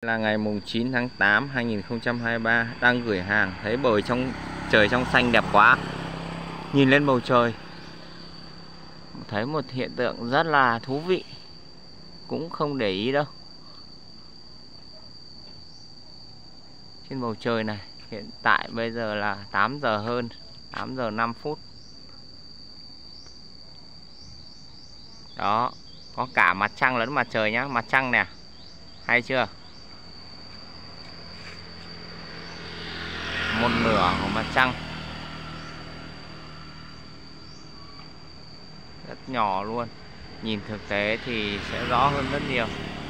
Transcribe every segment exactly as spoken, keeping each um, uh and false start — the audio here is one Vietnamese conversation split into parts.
Là ngày mùng chín tháng tám hai nghìn không trăm hai mươi ba, đang gửi hàng, thấy bầu trong trời trong xanh đẹp quá. Nhìn lên bầu trời thấy một hiện tượng rất là thú vị, cũng không để ý đâu. Trên bầu trời này hiện tại bây giờ là tám giờ hơn, tám giờ năm phút. Đó, có cả mặt trăng lẫn mặt trời nhá, mặt trăng nè. Hay chưa? Một nửa của mặt trăng. Rất nhỏ luôn. Nhìn thực tế thì sẽ rõ hơn rất nhiều.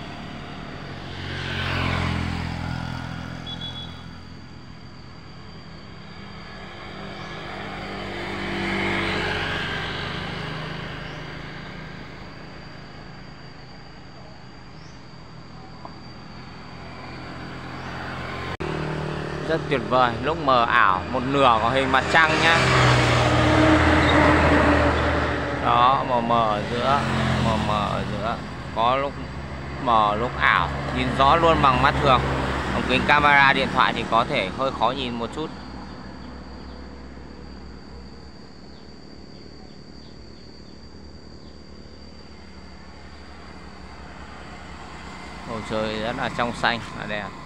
Rất tuyệt vời, lúc mờ ảo một nửa của hình mặt trăng nhá. Đó, mờ mờ ở giữa, mờ mờ ở giữa, có lúc mờ lúc ảo, nhìn rõ luôn bằng mắt thường. Ống kính camera điện thoại thì có thể hơi khó nhìn một chút. Bầu trời rất là trong xanh và đẹp.